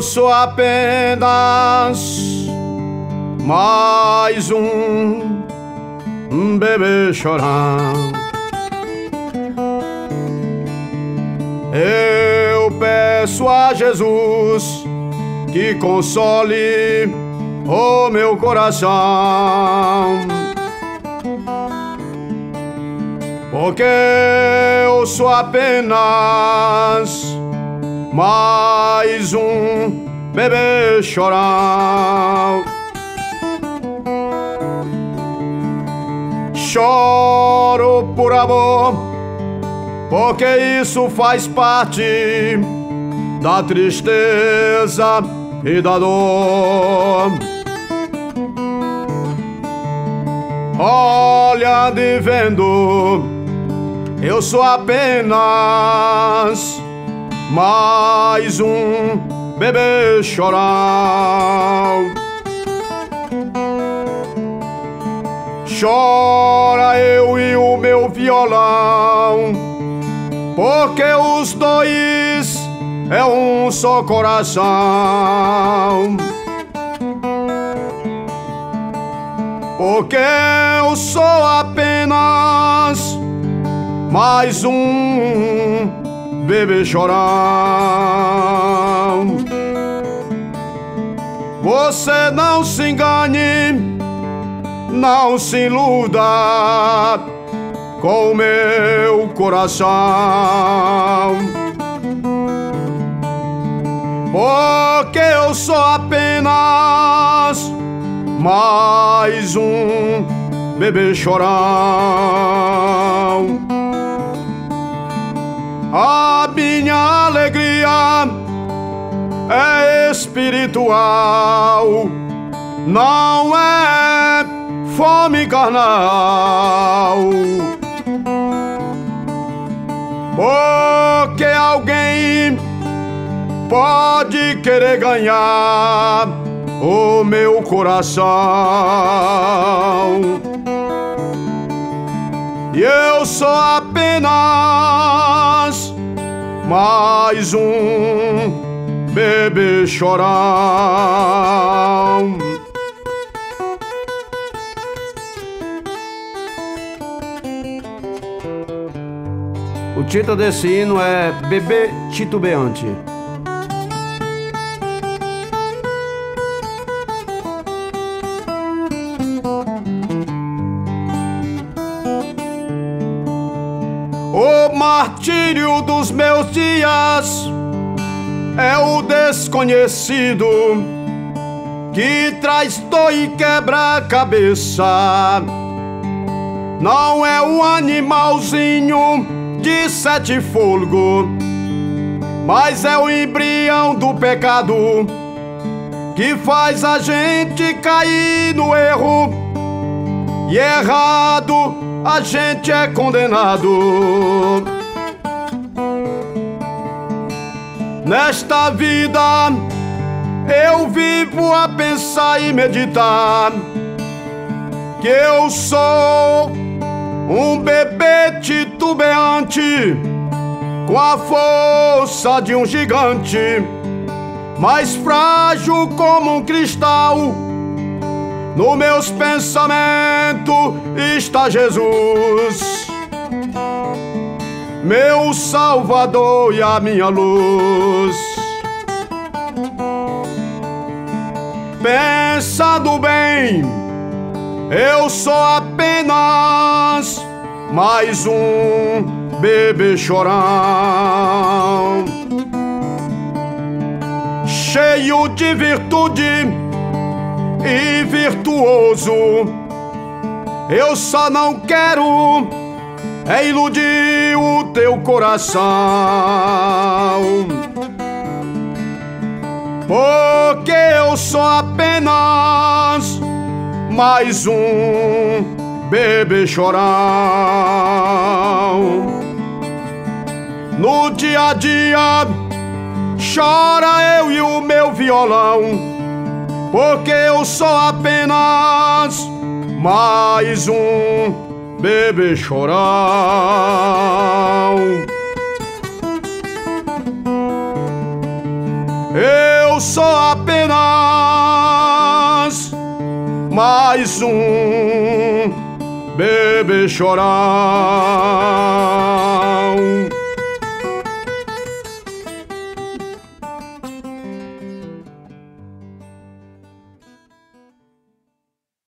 sou apenas mais um bebê chorão. Eu peço a Jesus que console o meu coração, porque eu sou apenas mais um bebê chorão. Choro por amor, porque isso faz parte da tristeza e da dor. Olhando e vendo, eu sou apenas mais um bebê chorão. Chora eu e o meu violão, porque os dois é um só coração. Porque eu sou apenas mais um bebê chorão. Você não se engane, não se iluda com o meu coração, porque eu sou apenas mais um bebê chorão. A minha alegria é espiritual, não é fome carnal. Porque alguém pode querer ganhar o meu coração, e eu sou apenas mais um bebê chorão. O título desse hino é Bebê Titubeante. O martírio dos meus dias é o desconhecido que traz dor e quebra a cabeça. Não é um animalzinho de 7 fôlegos, mas é o embrião do pecado que faz a gente cair no erro, e errado a gente é condenado. Nesta vida eu vivo a pensar e meditar que eu sou um bebê titubeante com a força de um gigante, mais frágil como um cristal. No meus pensamentos está Jesus, meu Salvador e a minha luz. Pensando bem, eu sou apenas mais um bebê chorão, cheio de virtude e virtuoso. Eu só não quero é iludir o teu coração, porque eu sou apenas mais um bebê chorão. No dia a dia chora eu e o meu violão, porque eu sou apenas mais um bebê chorão. Eu sou mais um bebê chorão.